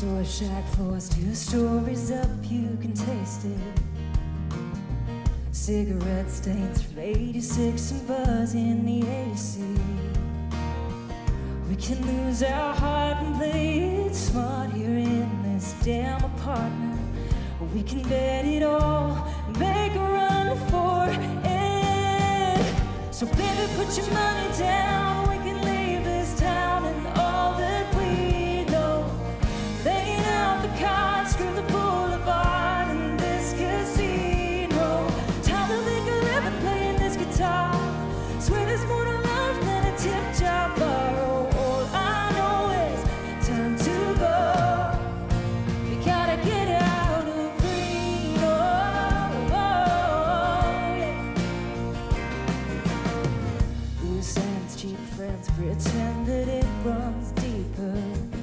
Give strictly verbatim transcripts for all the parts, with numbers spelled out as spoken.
Store shack floors, two stories up, you can taste it. Cigarette stains from eighty-six and buzz in the A C. We can lose our heart and play it smart here in this damn apartment. Or we can bet it all and make a run for it. So baby, put your money down, we can leave this town and all that we know. Laying out the cards, screw the boulevard and this casino. Time to make a living playing this guitar. Swear there's more to life than a tip jar borrow. All I know is time to go. We gotta get out of Reno. Loose ends, cheap friends, pretend that it runs deeper.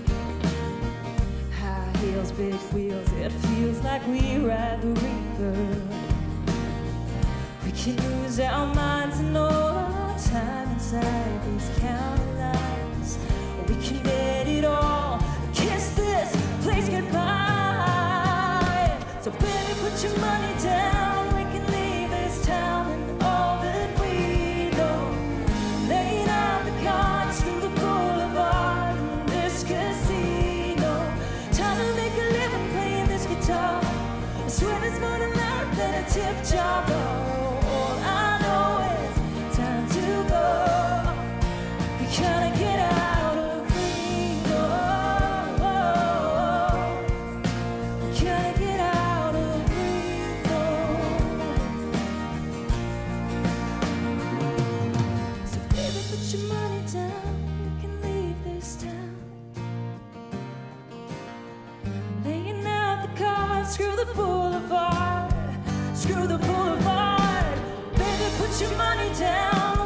High heels, big wheels, it feels like we ride the reaper. We can lose our minds and all our time inside these county lines. Or we can bet it all, kiss this place goodbye. So baby, put your money down, we can leave this town and all that we know. Laying out the cards through the boulevard and this casino. Time to make a living playing this guitar. I swear there's more to life than a tip jar borrow. All I know is time to go. We gotta get out of Reno. We gotta get out of Reno. So baby, put your money down, we can leave this town. Laying out the cards, screw the boulevard, screw the boulevard. Baby, put your money down.